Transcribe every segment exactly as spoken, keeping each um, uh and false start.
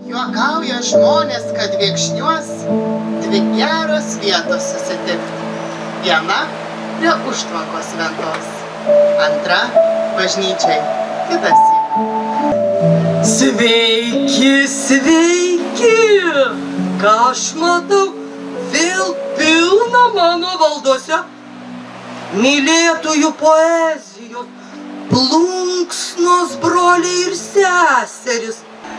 Juokauja žmonės, kad Viekšniuos dvi geros vietos susitikti. Viena prie užtvankos ventos, antra bažnyčiai, kitas įk. Sveiki, sveiki! Ką aš matau, vėl pilna mano valdose mylėtųjų poezijos, plunksnos broliai ir seseris.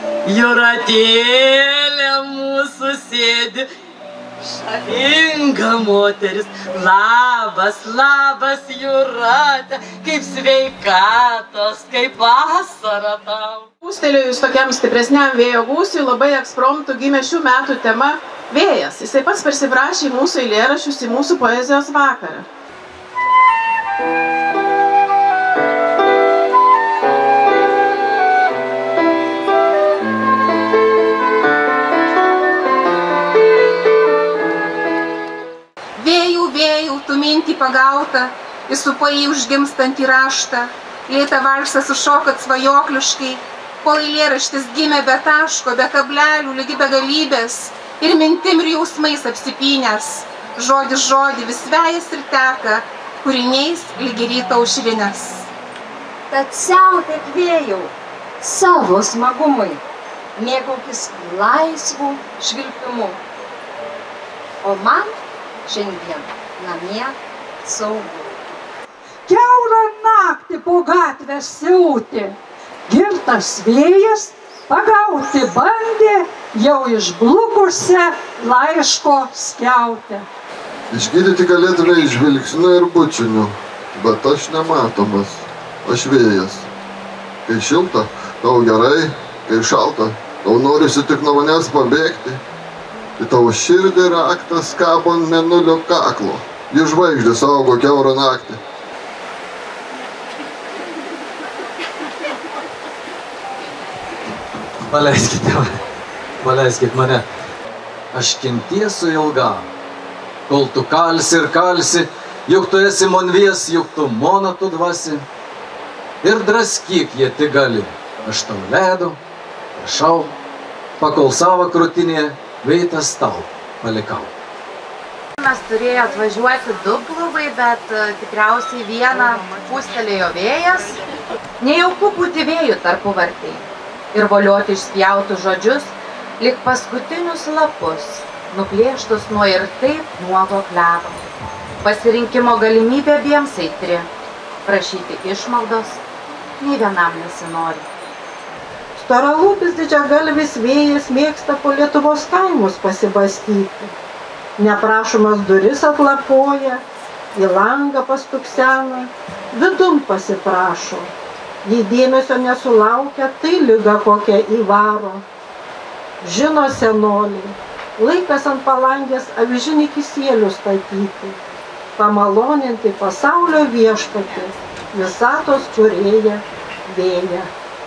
Juratėlė mūsų sėdi, šavinga moteris. Labas, labas, Jūrate, kaip sveikatos, kaip vasara tau. Pūstelėjus tokiam stipresniam vėjo gūsiui, labai ekspromtu gimė šių metų tema Vėjas. Jisai pats persiprašė į mūsų eilėraščius į mūsų poezijos vakarą. Vėjų, vėjų, tu mintį pagauta, įsupai užgimstantį raštą, lėtą valsą sušokat svajokliškai, kol eilėraštis gimė be taško, be kablelių, lygi begalybės, ir mintim ir jausmais apsipynęs, žodis žodį vis vejas ir teka, kūriniais lygi ryto aušrinės. Tad siautėk vėjau, savo smagumui, mėgaukis laisvų švilpimu. O man šiandien namie saugu. Kiaurą naktį po gatvę siauti, girtas vėjas pagauti bandė jau išblukusią laiško skiautę. Išgydyti galėtume žvilgsniu ir bučiniu, bet aš nematomas, aš vėjas. Kai šilta, tau gerai, kai šalta, tau norisi tik nuo manęs pabėgti. Į tavo širdį raktas kabo ant mėnulio kaklo, ji žvaigždė saugo kiaurą naktį. Paleiskite mane, paleiskit mane. Aš kentiesiu ilgam, kol tu kalsi ir kalsi, juk tu esi monvies, juk tu mona tu dvasi. Ir draskyk jie tik gali, aš tau ledu, prašau, pakol savo krūtinėje veitas tau palikau. Mes turėjo atvažiuoti du klubai, bet uh, tikriausiai vieną pūstelėjo vėjas. Nejauku būti vėjų tarpuvartei ir volioti išspjautų žodžius, lyg paskutinius lapus, nuplėštus nuo ir taip nuogo klevo. Pasirinkimo galimybė abiems aitri, prašyti išmaldos nei vienam nesinori. Storalūpis didžiagalvis vėjas mėgsta po Lietuvos kaimus pasibastyti. Neprašomas duris atlapoja, į langą pastuksena, vidun pasiprašo. Jei dėmesio nesulaukia, tai liga kokia įvaro. Žino senoliai, laikas ant palangės avižinį kisielių statyti, pamaloninti pasaulio viešpatį, visatos kūrėją vėją.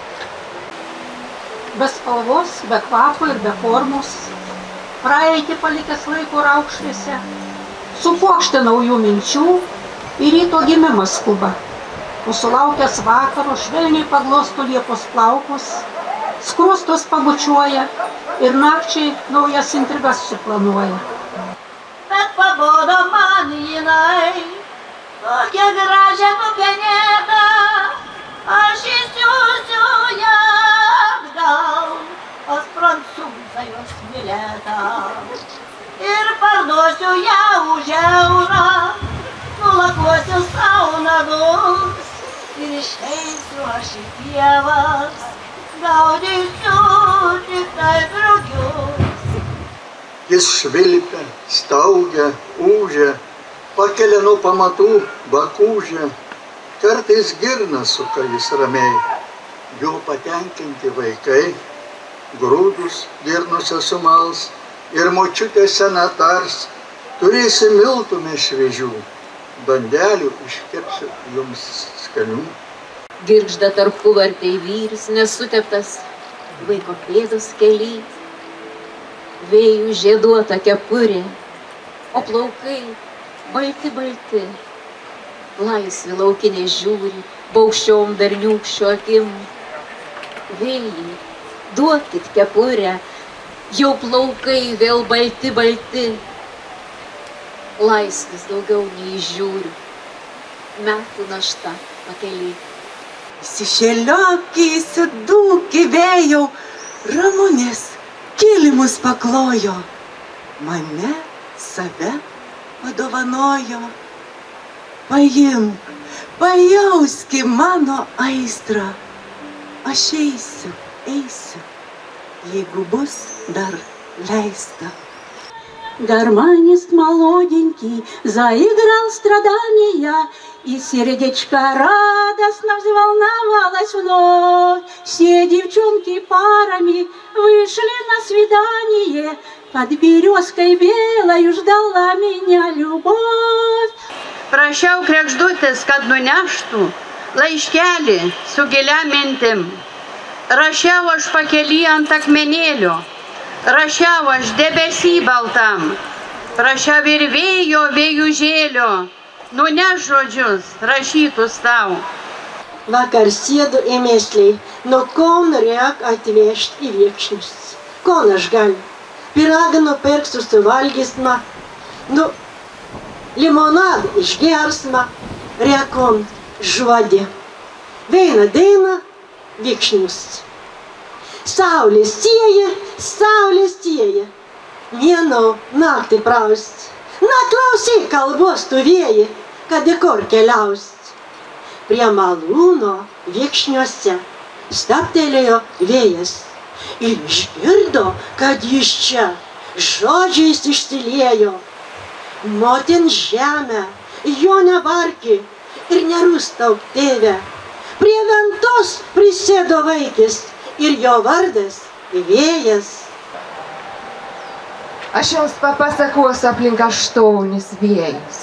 Be spalvos, be kvapo ir be formos, praeitį palikęs laiko raukšlėse, supuokštė naujų minčių ir ryto gimimas skuba. O sulaukęs vakaro švelniai paglosto liepos plaukus, skruostos pabučiuoja ir nakčiai naujas intrigas suplanuoja. Bet pabodo man jinai, tokia gražia nupenėta, aš įsiūsiu ją atgal, pas prancūzą jos mylėtą. Ir parduosiu ją už eurą, nulakuosiu sau nagus, ir išeisiu aš į pievas, gaudysiu tik tai drugius. Jis švilpia, staugia, ūžia, pakelia nuo pamatų bakūžę, kartais girną suka jis ramiai. Jo patenkinti vaikai, grūdus girnuose sumals, ir močiutė sena tars, turėsi miltume šviežių, bandelių iškepsiu jums skanių. Girgžda tarpuvartei vyris nesuteptas, vaiko pėdos kely, vėjų žieduota kepurė, o plaukai balti balti, laisvi laukiniai žiūri, paukščiom berniūkščio akim. Vėjai, duokit kepurę, jau plaukai vėl balti, balti. Laisvės daugiau neįžiūriu, metų našta pakeliai. Įsišėliokį, įsidūkį vėjau, ramunės kilimus paklojo, mane save padovanojo. Paimk, pajauski mano aistrą, aš eisiu, eisiu, jeigu bus dar leista. Гармонист молоденький заиграл страдания, и сердечко радостно взволновалось вновь. Все девчонки парами вышли на свидание, под березкой белою ждала меня любовь. Prašiau kregždutės, kad nuneštų laiškelį su gilia mintim. Rašiau aš pakely ant akmenėlio, rašiau aš debesy baltam. Prašiau ir vėjo, vėjužėlio, nuneš žodžius rašytus tau. Vakar sėdu ėmėsliai, nuo Kauno reik atvežt į Viekšnius. Kon aš galiu, piragą nupirksiu suvalgysma, nu, limonadą išgersma, rekon žodį. Veina daina Viekšnius. Saulė sieja, saulė sieja, mėnau naktį praust. Na klausyk, kalbos tu vėji, kad į kur keliaust. Prie malūno Viekšniuose stabtelėjo vėjas ir išgirdo, kad jis čia žodžiais išsiliejo. Motin žemę, jo nevarki ir nerūstauk tėve. Prie ventos prisėdo vaikis ir jo vardas vėjas. Aš jums papasakosiu aplink aštuonis vėjus.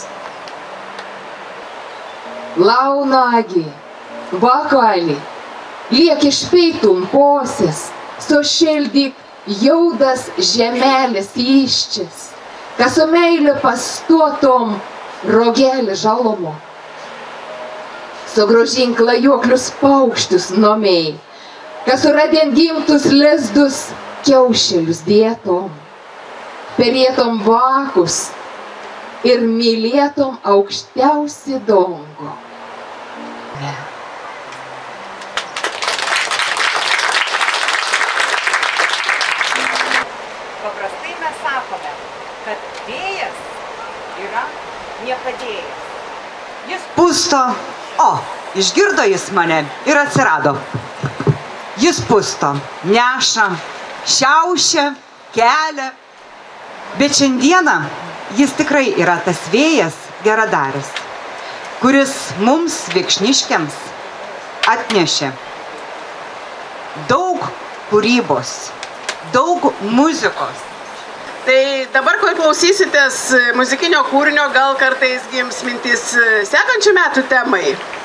Launagį, bakalį, liek iš peitum posės, sušildyk jaudas žemelis iščias, kas su meiliu pastuotom rogelį žalomo. Sugraužink klajoklius paukštus nomei, kas suradien gimtus lizdus kiaušelius dėtom, perėtom vakus ir mylėtom aukštiausi dongo. Ne. Paprastai mes sakome, kad vėjas yra niekadėjas. Jis pusto, o, išgirdo jis mane ir atsirado. Jis pusto, neša, šiaušia, kelia, bet šiandieną jis tikrai yra tas vėjas geradaris, kuris mums viekšniškiams atnešė daug kūrybos, daug muzikos. Tai dabar, kai klausysitės muzikinio kūrinio, gal kartais gims mintis sekančių metų temai.